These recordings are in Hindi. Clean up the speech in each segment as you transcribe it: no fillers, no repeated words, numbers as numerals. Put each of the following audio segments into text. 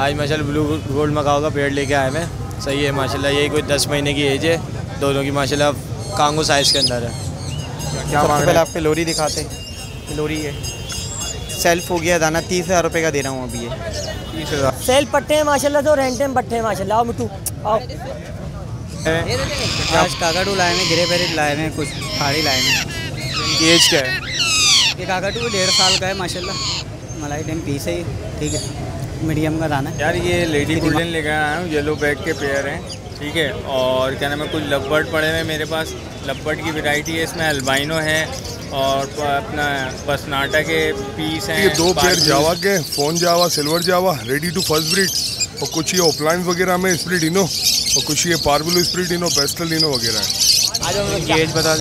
आज माशाल्लाह ब्लू गोल्ड मकाओ का पेड़ लेके आए हैं। सही है माशाल्लाह, यही कोई 10 महीने की एज है दोनों की माशाल्लाह, कांगो साइज़ के अंदर है। क्या सबसे पहले आपके लोरी दिखाते, लोरी है सेल्फ हो गया, दाना 30,000 रुपये का दे रहा हूँ अभी ये 30,000 सेल पट्टे हैं माशाल्लाह, तो रेंटे में पट्टे हैं माशाल्लाह। आओ मिट्टू आओ। आज काकाटू लाए हैं, गिरे पैरेट लाए हैं, कुछ फाड़ी लाए हैं। इनकी एज क्या है? ये काकाटू 1.5 साल का है माशाल्लाह, मलाई टाइम पीस है, ठीक है, मीडियम का दाना है। यार ये लेडी गोल्डन लेकर आया हूँ, येलो बैग के पेयर हैं, ठीक है। और क्या नाम है, कुछ लवबर्ड पड़े हुए मेरे पास, लवबर्ड की वैरायटी है, इसमें अल्बाइनो है और अपना पसनाटा के पीस हैं। ये 2 पेयर जावा के, fawn Java, silver Java, ready to first breed, और कुछ ये ऑफलाइन वगैरह में स्प्रिडिनो, और कुछ ये पार्बलो स्प्रिडिनो, पेस्टलिनो वगैरह है। एज बता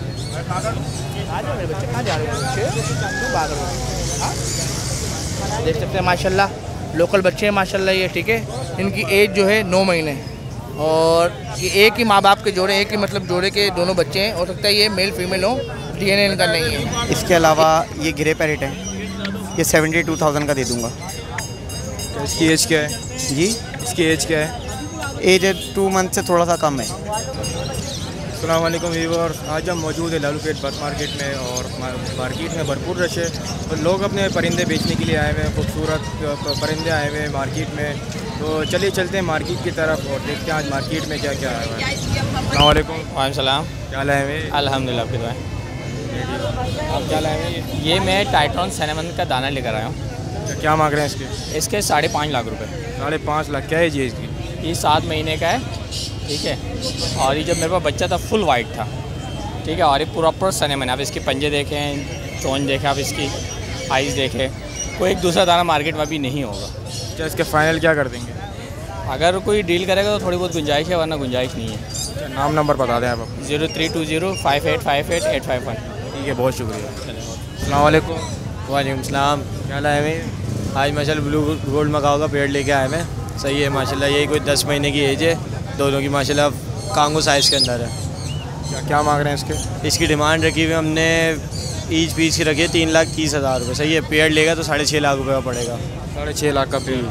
देख सकते हैं माशाल्लाह, लोकल बच्चे हैं माशाल्लाह ये, ठीक है। इनकी एज जो है 9 महीने, और ये एक ही माँ बाप के जोड़े, एक ही मतलब जोड़े के दोनों बच्चे हैं। हो सकता है ये मेल फीमेल हो, DNA इनका नहीं है। इसके अलावा ये गिरे पैरेट है, ये 72,000 का दे दूँगा। तो इसकी एज क्या है? जी इसकी एज क्या है? एज 2 मंथ से थोड़ा सा कम है। अस्सलाम वालेकुम व्यूअर्स, आज हम मौजूद है लालूपेट बर्ड मार्केट में, और मार्केट में भरपूर रश है और लोग अपने परिंदे बेचने के लिए आए हुए हैं। खूबसूरत परिंदे आए हुए हैं मार्केट में, तो चलिए चलते हैं मार्केट की तरफ और देखते हैं आज मार्केट में क्या क्या आया हुआ है। अस्सलाम वालेकुम। वालेकुम सलाम। क्या लाए हुए? अल्हम्दुलिल्लाह आपकी दुआ। आप क्या लाए हुए? ये मैं टाइट्रॉन सिनेमन का दाना लेकर आया हूँ। क्या मांग रहे हैं इसके? इसके 5.5 लाख रुपए। 5.5 लाख? क्या एज है इसकी? ये 7 महीने का है, ठीक है। और ये जब मेरे पास बच्चा था फुल वाइट था, ठीक है। और ये प्रॉपर सिनेमन, आप इसके पंजे देखें, चोंच देखें, आप इसकी आइज़ देखें, कोई एक दूसरा दाना मार्केट में भी नहीं होगा। क्या इसके फाइनल क्या कर देंगे? अगर कोई डील करेगा तो थोड़ी बहुत गुंजाइश है, वरना गुंजाइश नहीं है। नाम नंबर बता दें आप। 03205858 ठीक है, बहुत शुक्रिया। अस्सलाम वालेकुम। वालेकुम सलाम। क्या लाए हुए? आज माशाल्लाह ब्लू गोल्ड मकाओ का पेड़ लेके आए हैं। सही है माशाल्लाह, यही कोई 10 महीने की एज है दोनों की माशाल्लाह, कांगो साइज़ के अंदर है। क्या मांग रहे हैं इसके? इसकी डिमांड रखी हुई हमने ईच पीस की रखी है 3,30,000 रुपये। सही है, पेड़ लेगा तो 6.5 लाख रुपये का पड़ेगा। 6.5 लाख का पेड़।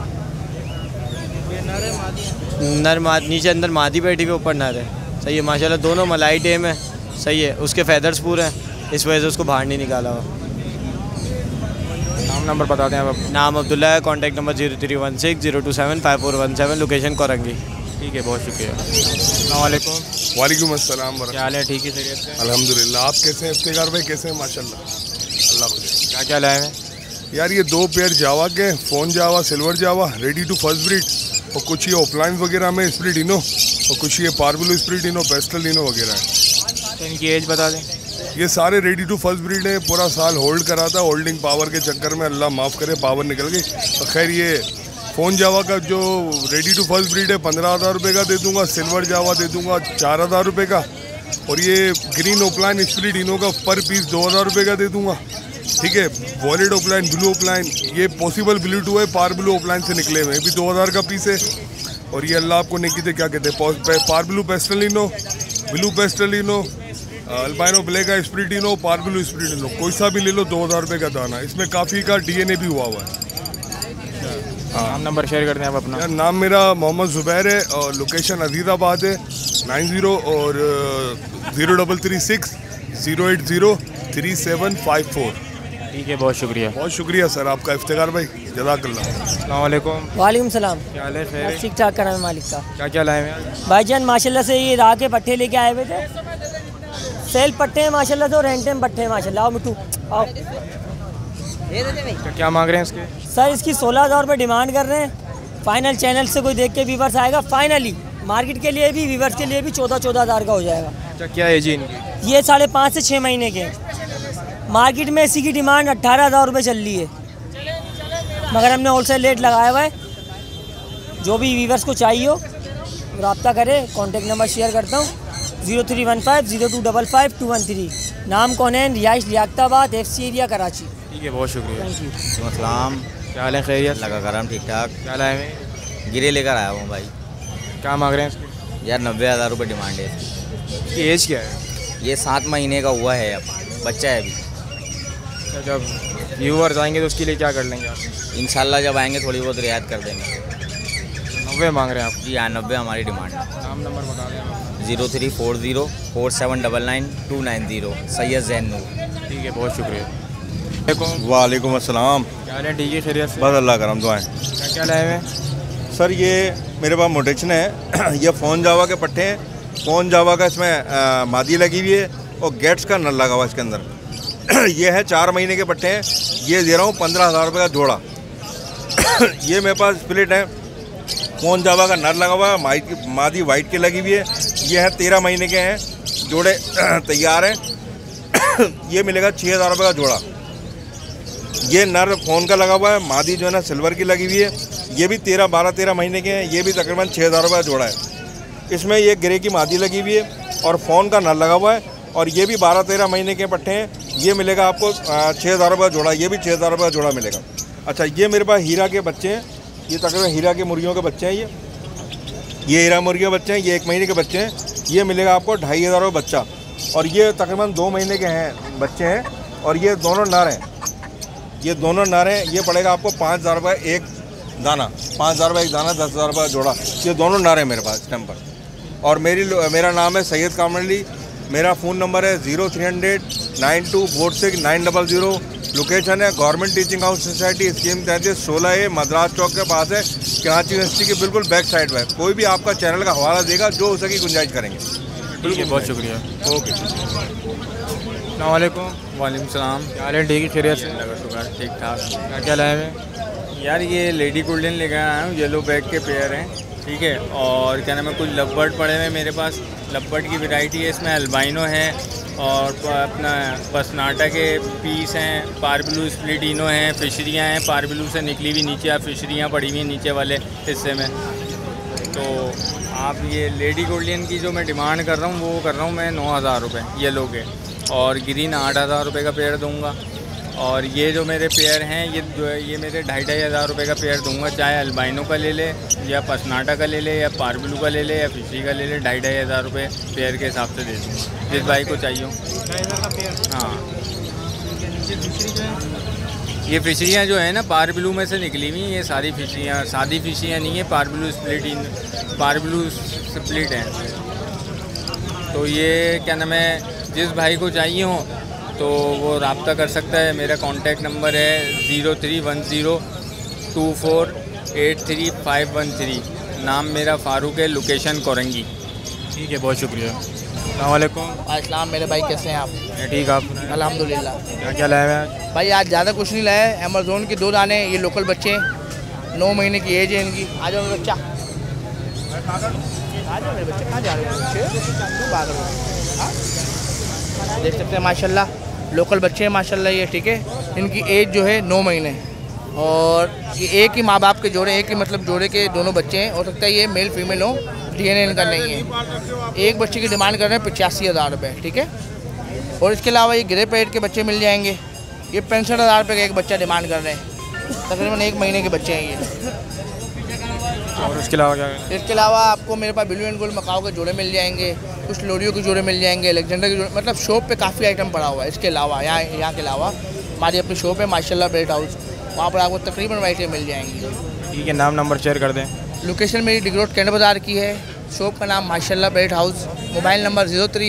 नर माद नीचे अंदर मादी बैठी हुई, ऊपर नर है। सही है माशाल्लाह, दोनों मलाई टेम है। सही है, उसके फैदर्स पूरे हैं, इस वजह से उसको बाहर नहीं निकाला हुआ। नाम नंबर बता दें आप। नाम अब्दुल्ला है, कॉन्टैक्ट नंबर 0316027547, लोकेशन कोरंगी। ठीक है, बहुत शुक्रिया। अस्सलाम वालेकुम। वालेकुम अस्सलाम। क्या हाल है? ठीक है, खैरियत से? अल्हम्दुलिल्लाह। आप कैसे हैं इफ्तिकार भाई? कैसे हैं? माशाल्लाह, अल्लाह खुश। क्या क्या लाए हैं? यार ये 2 पेयर जावा के, fawn Java, silver Java, ready to first breed, और कुछ ये ऑफलाइन वगैरह में स्प्रिडिनो, और कुछ ये पार्बलो स्प्रिडिनो, पेस्टलिनो वगैरह है। तो इनकी एज बता दें। ये सारे रेडी टू फर्स्ट ब्रीड है। पूरा साल होल्ड करा था, होल्डिंग पावर के चक्कर में अल्लाह माफ़ करे पावर निकल गई। और खैर ये फ़ोन जावा का जो रेडी टू फर्स्ट ब्रीड है 15,000 रुपये का दे दूंगा, सिल्वर जावा दे दूंगा 4,000 रुपये का, और ये ग्रीन ओपलाइन स्प्रिडिनो का पर पीस 2,000 रुपये का दे दूंगा, ठीक है। वॉलेट ओपलाइन, ब्लू ओपलाइन, ये पॉसिबल ब्लू टू है, पार ब्लू ओपलाइन से निकले हुए, भी 2,000 का पीस है। और ये अल्लाह आपको नहीं कहते क्या कहते हैं, par blue pastelino, blue pastelino, albino black है, स्प्रिडिनो, पार्बलो स्प्रिडिनो, कोई सा भी ले लो 2,000 रुपये का दाना। इसमें काफ़ी का DNA भी हुआ हुआ है। नाम नंबर शेयर करते हैं आप अपना। यार नाम मेरा मोहम्मद ज़ुबैर है और लोकेशन अजीज़ाबाद है। 90 और 0336 0803754। ठीक है, बहुत शुक्रिया। बहुत शुक्रिया सर आपका इफ्तिकार भाई, जज़ाकल्लाह। अस्सलाम वालेकुम। वालेकुम सलाम। क्या हाल है? खैर? ठीक ठाक करा मालिक का। क्या क्या लाए हैं? भाईजान माशाल्लाह से ये राह के पट्टे लेके आए हुए थे, सेल पट्टे हैं माशाल्लाह, तो रेंटे में पट्टे हैं माशाल्लाह। आओ मिट्टू आओ। क्या मांग रहे हैं इसके? सर इसकी 16,000 रुपये डिमांड कर रहे हैं। फाइनल चैनल से कोई देख के व्यूवर्स आएगा, फाइनली मार्केट के लिए भी, व्यूवर्स के लिए भी 14,000 का हो जाएगा। अच्छा, क्या एज है इनकी? ये 5.5 से 6 महीने के। मार्केट में इसी की डिमांड 18,000 रुपये चल रही है, मगर हमने होलसेल रेट लगाया हुआ है। जो भी व्यूवर्स को चाहिए हो रब्ता करे, कॉन्टैक्ट नंबर शेयर करता हूँ 031502555213। नाम कौन है? रिहाइश लियाकताबाद, FC एरिया कराची। ठीक है, बहुत शुक्रिया। Thank you. अस्सलाम। क्या हाल है? खैरियत? लगा करम ठीक ठाक। क्या लाए हैं? गिरे लेकर आया हूँ भाई। क्या मांग रहे हैं इसके? यार 90,000 रुपये डिमांड है। इसकी एज क्या है? ये 7 महीने का हुआ है, अब बच्चा है अभी। जब व्यूअर्स आएंगे तो उसके लिए क्या कर लेंगे आप? इंशाल्लाह जब आएंगे थोड़ी बहुत रियायत कर देंगे। 90 मांग रहे हैं आप? जी हाँ, 90 हमारी डिमांड है। नाम नंबर बता दें आप। 034047999290 सैयद जैन नूर। ठीक है, बहुत शुक्रिया। वालेकुम अस्सलाम। क्या हाल है? ठीक है, खैरियत से? बस अल्लाह करम दुआएं। क्या क्या लाए हुए हैं? सर ये मेरे पास मोटेक्शन है ये फ़ोन जावा के पट्टे हैं। फ़ोन जावा का इसमें मादी लगी हुई है और गेट्स का नल लगा हुआ इसके अंदर। ये है 4 महीने के पट्टे हैं। ये दे रहा हूँ 15,000 रुपये का जोड़ा। ये मेरे पास स्प्लिट है, फ़ोन जावा का नल लगा हुआ है, मादी वाइट की लगी हुई है। ये है 13 महीने के हैं, जोड़े तैयार हैं। ये मिलेगा 6,000 रुपये का जोड़ा। ये नर फ़ोन का लगा हुआ है, मादी जो है ना सिल्वर की लगी हुई है। ये भी 12-13 महीने के हैं। ये भी तकरीबन 6,000 रुपये का जोड़ा है। इसमें ये ग्रे की मादी लगी हुई है और फ़ोन का नल लगा हुआ है और ये भी 12-13 महीने के पट्टे हैं। ये मिलेगा आपको 6,000 रुपये का जोड़ा। ये भी 6,000 रुपये का जोड़ा मिलेगा। अच्छा, ये मेरे पास हीरा के बच्चे हैं। ये तकरीबन हीरा के मुर्गियों के बच्चे हैं। ये हीरा मुर्गियों के बच्चे हैं। ये 1 महीने के बच्चे हैं। ये मिलेगा आपको 2,500 रुपये बच्चा। और ये तकरीबन 2 महीने के हैं बच्चे हैं और ये दोनों नर हैं। ये दोनों नर हैं। ये पड़ेगा आपको 5,000 रुपये एक दाना। 5,000 रुपये एक दाना, 10,000 रुपये का जोड़ा। ये दोनों नर हैं मेरे पास इस टाइम पर। और मेरा नाम है सैयद कामर अली। मेरा फ़ोन नंबर है 0300-9246-900। लोकेशन है government teaching house society, scheme 33-16A, Madras Chowk के पास है, कराची यूनिवर्सिटी के बिल्कुल बैक साइड में। कोई भी आपका चैनल का हवाला देगा, जो हो सके गुंजाइश करेंगे। बिल्कुल, बहुत शुक्रिया। ओके। अस्सलाम वालेकुम। वालेकुम सलाम। क्या हाल है? ठीक है, खैरियत से? अल्लाह का शुक्र, ठीक ठाक। क्या क्या लाए हुए हैं? यार ये लेडी गोल्डन लेकर आया हूँ, येलो बैग के पेयर हैं, ठीक है। और क्या नाम है, कुछ लवबर्ड पड़े हुए हैं मेरे पास। लवबर्ड की वैरायटी है, इसमें अल्बाइनो है और अपना पसनाटा के पीस हैं, पारब्लू स्प्लिटिनो हैं, फिशरियाँ हैं, पारब्लू से निकली हुई नीचे फिशरियाँ पड़ी हुई हैं नीचे वाले हिस्से में। तो आप ये लेडी गोल्डन की जो मैं डिमांड कर रहा हूँ वो कर रहा हूँ मैं 9,000 रुपये येलो के, और ग्रीन 8,000 रुपये का पेयर दूँगा। और ये जो मेरे पेयर हैं ये मेरे 2,500 रुपये का पेयर दूंगा, चाहे अल्बाइनो का ले ले या पसनाटा का ले ले या पारब्लू का ले ले या फिशरी का ले ले। 2,500 रुपये पेयर के हिसाब से दे दूँगा जिस भाई को चाहिए हो। 2,500 का पेयर? हाँ। ये फिशरी जो है, ये फिशरियाँ जो है ना पारब्लू में से निकली हुई, ये सारी फिशरियाँ सादी फिशरियाँ नहीं है, पारब्लू स्प्लिट हैं। तो ये क्या नाम है, जिस भाई को चाहिए हो तो वो रब्ता कर सकता है। मेरा कॉन्टैक्ट नंबर है 031024835513। नाम मेरा फ़ारूक है, लोकेशन कोरंगी। ठीक है, बहुत शुक्रिया। अस्सलाम वालेकुम। अस्सलाम। मेरे भाई कैसे हैं आप? ठीक, आप अल्हम्दुलिल्लाह। क्या क्या लाए हुए हैं? भाई आज ज़्यादा कुछ नहीं लाया है। अमेज़ोन के 2 दाने, ये लोकल बच्चे हैं, 9 महीने की एज है इनकी। आ जाओ मेरे बच्चा, आ जाओ मेरे बच्चे। कहाँ जा रहे हो बच्चे? भाग रहे हो? देख सकते हैं माशाल्लाह लोकल बच्चे हैं माशाल्लाह ये, ठीक है। इनकी एज जो है 9 महीने और ये एक ही माँ बाप के जोड़े, एक ही मतलब जोड़े के दोनों बच्चे हैं। हो सकता है ये मेल फीमेल हो, DNA इनका नहीं है। एक बच्चे की डिमांड कर रहे हैं 85,000 रुपये, ठीक है। और इसके अलावा ये ग्रे पेड के बच्चे मिल जाएंगे, ये 65,000 रुपये का एक बच्चा डिमांड कर रहे हैं। तकरीबन 1 महीने के बच्चे हैं ये। और उसके अलावा क्या? इसके अलावा आपको मेरे पास ब्लू एंड गोल्ड मकाओ के जोड़े मिल जाएंगे, कुछ लोरियो के जोड़े मिल जाएंगे, अलेक्जेंडर के जोड़े, मतलब शॉप पे काफ़ी आइटम पड़ा हुआ है। इसके अलावा यहाँ के अलावा हमारी अपनी शॉप है माशाल्लाह बेट हाउस, वहाँ पर आपको तकरीबन वैरायटी मिल जाएंगी। ठीक है, नाम नंबर शेयर कर दें। लोकेशन मेरी डिग रोड कैंट बाज़ार की है, शॉप का नाम माशाल्लाह बेट हाउस, मोबाइल नंबर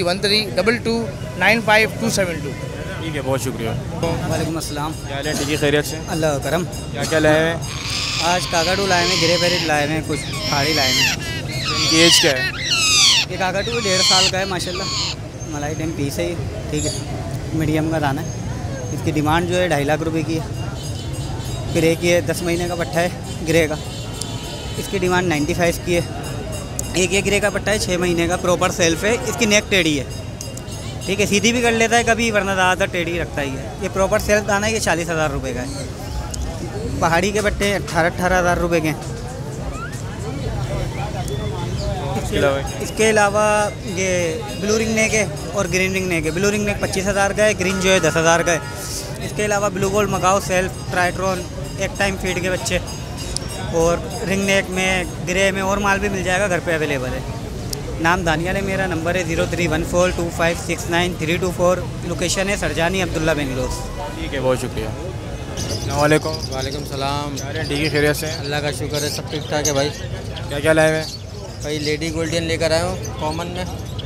031322295272। ठीक है, बहुत शुक्रिया। वालेकुम अस्सलाम। क्या हाल है? ठीक है, खैरियत से? अल्लाह करम। क्या क्या लाए हैं? आज काकाटू लाए हैं, ग्रे पैरेट लाए हैं, कुछ पहाड़ी लाए हैं। इनकी एज क्या है? ये काकाटू 1.5 साल का है माशाल्लाह, मलाई टाइम पीस है ये, ठीक है, मीडियम का दाना है। इसकी डिमांड जो है 2.5 लाख रुपए की है। ग्रे की है, 10 महीने का पट्टा है ग्रे का, इसकी डिमांड 95 की है। एक ये ग्रे का पट्टा है 6 महीने का, प्रॉपर सेल्फ है, इसकी नेक टेढ़ी है, ठीक है, सीधी भी कर लेता है कभी, वरना ज़्यादातर टेढ़ी रखता ही है। ये प्रॉपर सेल्फ दाना है, ये 40,000 रुपये का है। पहाड़ी के पट्टे 18,000 रुपये के हैं। इसके अलावा ये ब्लू रिंग नेक है और ग्रीन रिंग नेक है। ब्लू रिंग नेक 25,000 का है, ग्रीन जो है 10,000 का है। इसके अलावा ब्लू गोल्ड मकाओ सेल्फ ट्राइट्रॉन एक टाइम फीड के बच्चे, और रिंग नेक में ग्रे में और माल भी मिल जाएगा, घर पे अवेलेबल है। नाम दानियाल है, मेरा नंबर है 03142569 324। लोकेशन है सरजानी अब्दुल्ला बेंगलोर। ठीक है, बहुत शुक्रिया। वालेकुम। वालेकुम सलाम। ठीक है, खैरियत से? अल्लाह का शुक्र है, सब ठीक ठाक है भाई। क्या क्या लाए हुए? भाई लेडी गोल्डन लेकर आया हूँ कॉमन में,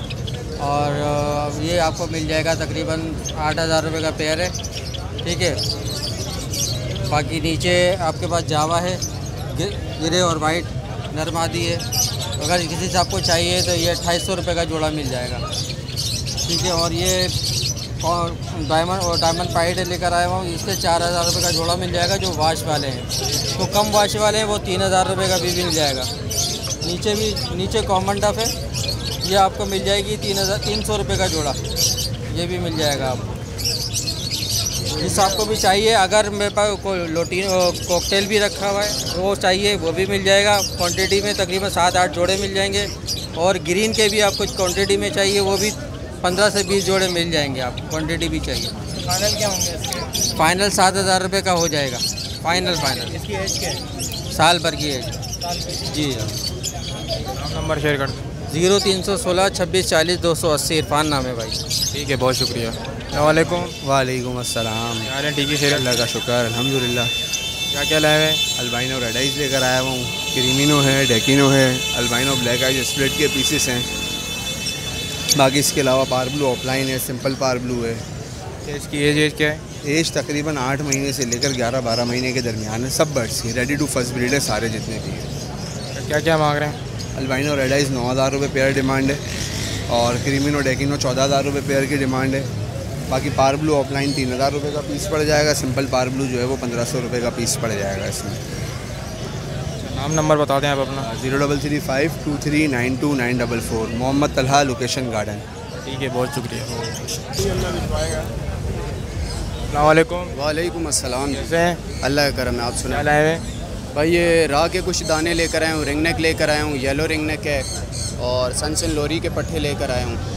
और ये आपको मिल जाएगा तकरीबन 8,000 रुपये का पेयर है, ठीक है। बाकी नीचे आपके पास जावा है, ग्रे और वाइट नरमादी है। अगर किसी से आपको चाहिए तो ये 250 रुपये का जोड़ा मिल जाएगा, ठीक है। और ये डायमंड पाइड लेकर आया हूँ, इसके 4,000 रुपये का जोड़ा मिल जाएगा जो वाश वाले हैं। तो कम वाश वाले हैं वो 3,000 रुपये का भी मिल जाएगा। नीचे कॉमन डफ है, ये आपको मिल जाएगी 300 रुपये का जोड़ा, ये भी मिल जाएगा आपको। जिस आपको भी चाहिए, अगर मेरे पास कोई कॉकटेल भी रखा हुआ है वो चाहिए वो भी मिल जाएगा। क्वांटिटी में तकरीबन 7-8 जोड़े मिल जाएंगे। और ग्रीन के भी आपको क्वांटिटी में चाहिए वो भी 15 से 20 जोड़े मिल जाएंगे आपको, क्वांटिटी भी चाहिए। फाइनल क्या होंगे इसके? फाइनल 7,000 रुपये का हो जाएगा, फाइनल। इसकी एज क्या है? साल भर की एज जी। नंबर शेयर कर दो। 0316 26 40 280 इरफान नाम है भाई। ठीक है, बहुत शुक्रिया। वालेकुम। वालेकुम अस्सलाम। यार ठीक है, खैरियत? अल्लाह का शुक्र अल्हम्दुलिल्लाह। क्या क्या लाए हुए? अल्बाइनो रेड आइज लेकर आया हूँ, क्रीमिनो है, डेकिनो है, अल्बाइनो ब्लैक आइज स्प्लिट के पीसेस हैं। बाकी इसके अलावा पार ब्लू ऑफलाइन है, सिंपल पार ब्लू है। इसकी एज क्या है? एज तकरीबन 8 महीने से लेकर 11-12 महीने के दरमियान है। सब बर्ड्स ही रेडी टू फर्स्ट ब्रीड है सारे जितने भी हैं। क्या क्या मांग रहे हैं? अल्बाइनो रेड आइज 9,000 रुपये पेयर डिमांड है, और क्रीमिनो डेकिनो 14,000 रुपये पेयर की डिमांड है। बाकी पार ब्लू ऑफलाइन 3,000 रुपये का पीस पड़ जाएगा। सिंपल पार ब्लू जो है वो 1,500 रुपये का पीस पड़ जाएगा इसमें। नाम नंबर बता दें आप अपना। 0335239294 मोहम्मद तलहा, लोकेशन गार्डन। ठीक है, बहुत शुक्रिया। वालेकुम। वालेकुम अस्सलाम। कैसे हैं? अल्लाह का करम है, आप सुना लाए हुए? भाई ये राह के कुछ दाने लेकर आया हूँ, रिंग नेक लेकर आया हूँ, येलो रिंग नेक है, और सनसन लोरी के पट्टे लेकर आया हूँ।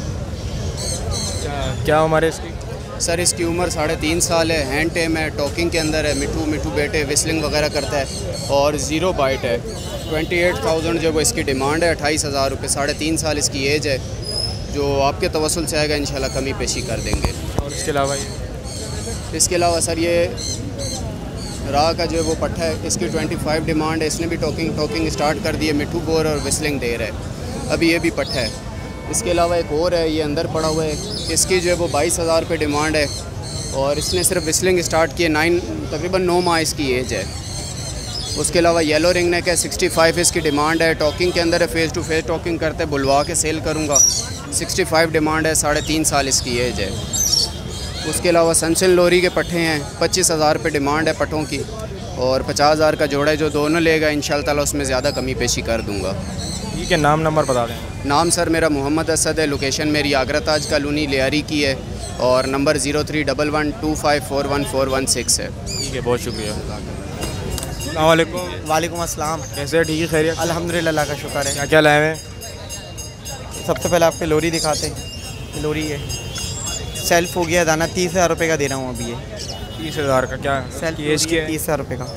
क्या उम्र है इसकी? सर इसकी उम्र 3.5 साल है, हैंड टेम है, टॉकिंग के अंदर है, मिठू बेटे विस्लिंग वगैरह करता है, और ज़ीरो बाइट है। 28,000 जो वो इसकी डिमांड है, 28,000 रुपये। 3.5 साल इसकी एज है, जो आपके तवस्सुल से आएगा इंशाल्लाह कमी पेशी कर देंगे। और इसके अलावा सर ये राह का जो है वो पट्टा है, इसकी 25 डिमांड है। इसने भी टॉकिंग स्टार्ट कर दी है, मिठू बोर और विस्लिंग दे रहा है, अभी ये भी पट्टा है। इसके अलावा एक और है, ये अंदर पड़ा हुआ है, इसकी जो है वो 22,000 रुपये डिमांड है, और इसने सिर्फ विस्लिंग स्टार्ट किए, तकरीबन 9 माह इसकी एज है। उसके अलावा येलो रिंग नेक है, 65 इसकी डिमांड है, टॉकिंग के अंदर है, फेस टू फेस टॉकिंग करते हैं, बुलवा के सेल करूँगा। 65 डिमांड है, 3.5 साल इसकी एज है। उसके अलावा सनसन लोरी के पट्टे हैं, 25,000 रुपये डिमांड है पट्टों की, और 50,000 का जोड़ा है। जो दोनों लेगा इंशाल्लाह ताला उसमें ज़्यादा कमी पेशी कर दूँगा। ठीक है, नाम नंबर बता दें। नाम सर मेरा मोहम्मद असद है, लोकेशन मेरी आगरा ताज कॉलोनी लियारी की है, और नंबर 031125414116 है। ठीक है, बहुत शुक्रिया। वालेकुम। वालेकुम अस्सलाम। कैसे? ठीक है, खैरियत? अल्हम्दुलिल्लाह, अल्लाह का शुक्र है। क्या क्या लाए हुए? सबसे पहले आपके लोरी दिखाते हैं। लोरी है, सेल्फ हो गया दाना, 30,000 रुपये का दे रहा हूँ अभी ये। 30,000 का? क्या सेल्फ एज की है? 30,000 रुपये का,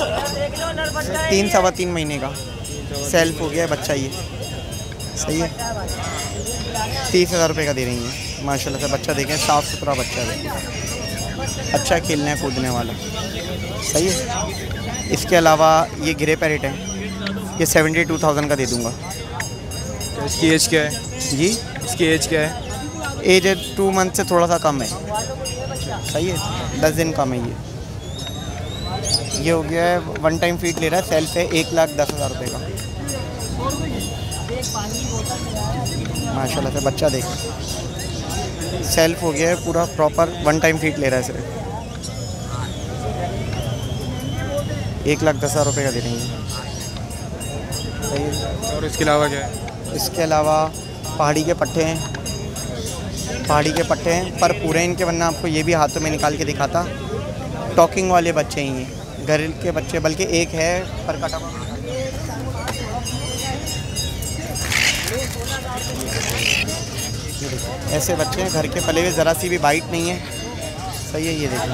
3-3.25 महीने का सेल्फ हो गया बच्चा, ये सही है। 30,000 रुपये का दे रही हैं माशाल्लाह से। बच्चा देखें, साफ़ सुथरा बच्चा देखें, अच्छा खेलने कूदने वाला, सही है। इसके अलावा ये ग्रे पैरेट है, ये 72,000 का दे दूँगा। इसकी एज क्या है? जी, इसकी एज क्या है? एज है 2 मंथ से थोड़ा सा कम है, सही है, 10 दिन कम है ये हो गया है। 1 टाइम फीड ले रहा है, सेल्फ है, 1,10,000 रुपये का माशाल्लाह से। बच्चा देख, सेल्फ हो गया है पूरा प्रॉपर, 1 टाइम फीड ले रहा है सिर्फ, 1,10,000 रुपये का दे रही है, सही है। और इसके अलावा क्या है? इसके अलावा पहाड़ी के पट्टे हैं, पर पूरे इनके, वरना आपको ये भी हाथों में निकाल के दिखाता। टॉकिंग वाले बच्चे ही हैं, घर के बच्चे, बल्कि एक है पर कटा। ऐसे बच्चे हैं घर के पले हुए, ज़रा सी भी बाइट नहीं है, सही है। ये देखिए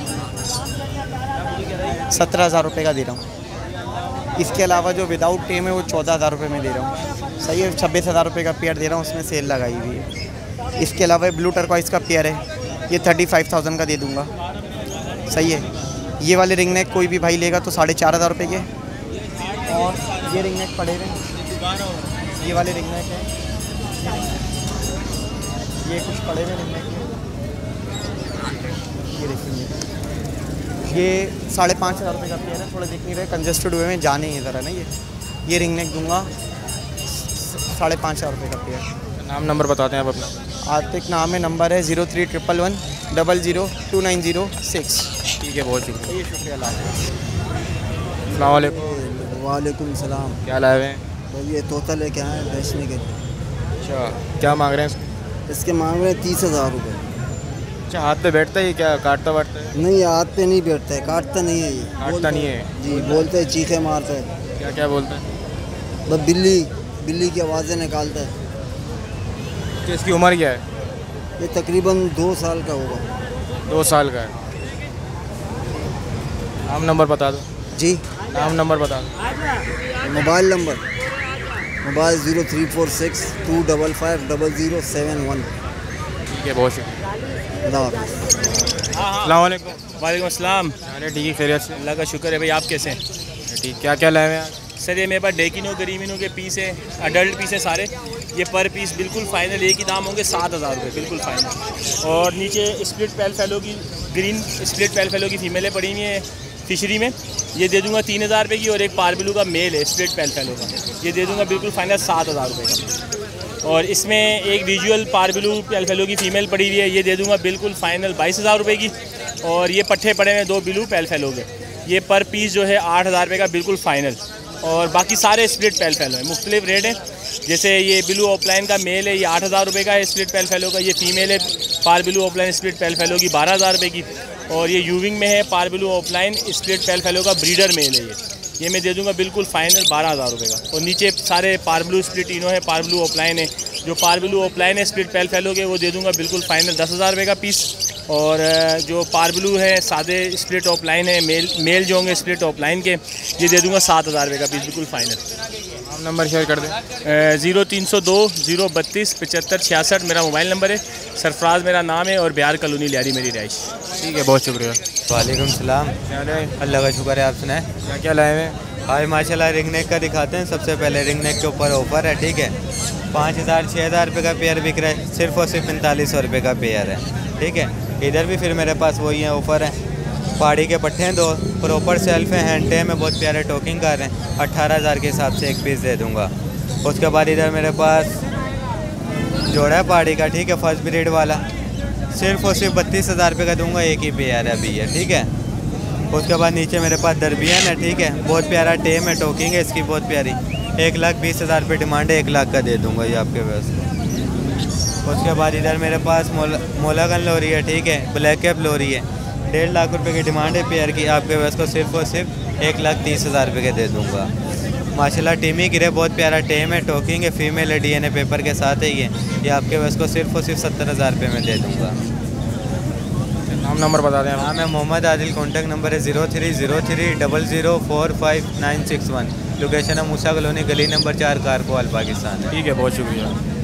17,000 रुपये का दे रहा हूँ। इसके अलावा जो विदाउट टेम है वो 14,000 रुपये में दे रहा हूँ, सही है। 26,000 रुपये का पेयर दे रहा हूँ, उसमें सेल लगाई हुई है। इसके अलावा ब्लू टर्कवाइज का पेयर है, ये 35,000 का दे दूँगा, सही है। ये वाले रिंग नेक कोई भी भाई लेगा तो 4,500 रुपये के। और ये रिंग नेक पड़े हुए, ये वाले रिंग नेक है, ये कुछ पड़े हुए रिंग नेक, ये देखेंगे, ये 5,500 रुपये का पेयर है। थोड़ा देख नहीं रहे, कंजस्टेड हुए में जाने ही इधर है ना। ये रिंग नेक दूंगा 5,500 रुपये का पेयर। नाम नंबर बताते हैं आप अपना? आतिक नाम है, नंबर है 0311 002906। ठीक है, बहुत शुक्रिया। शुक्रिया। अस्सलाम वालेकुम। वालेकुम सलाम। क्या लाए हुए हैं? तो ये तोता लेके आए हैं बेचने के लिए। अच्छा, क्या मांग रहे हैं? इसके मांग रहे हैं 30,000 रुपये। अच्छा, हाथ पे बैठता है क्या? काटता वाटता है? नहीं, हाथ पे नहीं बैठता है, काटता नहीं है ये। काटता नहीं है जी, बोलते हैं, चीखे मारता है। क्या क्या बोलता है? बस बिल्ली की आवाज़ें निकालता है। तो इसकी उम्र क्या है? ये तकरीबन 2 साल का होगा। 2 साल का है। नाम नंबर बता दो। जी, नाम नंबर बता दो। मोबाइल 0346 255 0071। ठीक है, बहुत शुक्रिया। अस्सलाम वालेकुम। वालेकुम अस्सलाम। अरे ठीक है, खैरियत से? अल्लाह का शुक्र है भाई, आप कैसे हैं? ठीक। क्या क्या लाए हुए हैं? सर ये मेरे पास डेकिनो गरीमिनो के पीस है, अडल्ट पीस है सारे। ये पर पीस बिल्कुल फ़ाइनल, एक ही दाम होंगे 7,000 रुपये, बिल्कुल फ़ाइनल। और नीचे स्प्लिट पेल फेलो की, ग्रीन स्प्लिट पेल फेलो की फ़ीमेलें पड़ी हुई हैं फिशरी में, ये दे दूंगा 3,000 रुपये की। और एक पारबिलू का मेल है स्प्लिट पेल फेलो का, ये दे दूंगा बिल्कुल फाइनल 7,000 रुपये का। और इसमें एक विजुअल पारबिलू पेल फेलो की फ़ीमेल पड़ी हुई है, ये दे दूंगा बिल्कुल फाइनल 22,000 रुपये की। और ये पट्ठे पड़े हुए 2 ब्लू पेल फेलो के, ये पर पीस जो है 8,000 रुपये का, बिल्कुल फ़ाइनल। और बाकी सारे स्प्लिट पेल फेलो है, मुख्तलिफ रेट है। जैसे ये ब्लू ऑफलाइन का मेल है, ये 8,000 रुपये का है स्प्लिट पेल फेलो का। ये फ़ीमेल है par blue opaline split pale fallow की 12,000 रुपये की। और ये यूविंग में है par blue opaline split pale fallow का ब्रीडर मेल है, ये मैं दे दूंगा बिल्कुल फाइनल 12,000 रुपये का। और नीचे सारे पार ब्लू स्प्लिट इनो है, पार ब्लू ऑफलाइन है। जो पार ब्लू ऑफलाइन है स्प्लिट पेल फेलो के, वो दे दूंगा बिल्कुल फाइनल 10,000 रुपये का पीस। और जो पार ब्लू है सादे स्प्लिट ऑफलाइन है, मेल जो होंगे स्प्लिट ऑफलाइन के, ये दे दूंगा 7,000 रुपये का पीस, बिल्कुल फाइनल। नाम नंबर शेयर कर दें। 0302 032 75 66 मेरा मोबाइल नंबर है। सरफराज मेरा नाम है और बिहार कॉलोनी लियारी मेरी रहाइश। ठीक है, बहुत शुक्रिया। वालेकुम सलाम। क्या लाए? अल्लाह का शुक्र है, आप सुनाएं। क्या क्या लाए हुए? आज माशाल्लाह रिंग नेक का दिखाते हैं। सबसे पहले रिंग नेक के ऊपर ऑफ़र है, ठीक है। 5,000 6,000 रुपये का पेयर बिक रहा है, सिर्फ और सिर्फ 4500 रुपये का पेयर है, ठीक है। इधर भी फिर मेरे पास वही है, ऑफ़र है। पहाड़ी के पट्टे हैं 2, प्रॉपर सेल्फ है, हैंडटे में बहुत प्यारे टोकिंग कर रहे हैं। 18,000 के हिसाब से एक पीस दे दूँगा। उसके बाद इधर मेरे पास जोड़ा है पहाड़ी का, ठीक है, फर्स्ट ब्रीड वाला, सिर्फ और सिर्फ 32,000 रुपये का दूँगा, एक ही पेयर है अभी है, ठीक है। उसके बाद नीचे मेरे पास दरबियन है, ठीक है, बहुत प्यारा टेम है, टोकिंग है इसकी बहुत प्यारी। 1,20,000 रुपये डिमांड है, 1 लाख का दे दूँगा ये आपके पास। उसके बाद इधर मेरे पास मोलागन लोरी है, ठीक है, ब्लैक कैप लोरी है, 1.5 लाख रुपए की डिमांड है पेयर की। आपके पास को सिर्फ और सिर्फ 1,30,000 रुपये के दे दूँगा। माशाल्लाह टीमी गिरे, बहुत प्यारा टेम है, टोकिंग है, फीमेल है, DNA पेपर के साथ है ये आपके पास को सिर्फ और सिर्फ 70,000 रुपये में दे दूँगा। नाम नंबर बता दें। नाम है मोहम्मद आदिल, कॉन्टैक्ट नंबर है 0303004961। लोकेशन है मूसा कॉलोनी, गली नंबर 4, कारकोल, पाकिस्तान। ठीक है, बहुत शुक्रिया।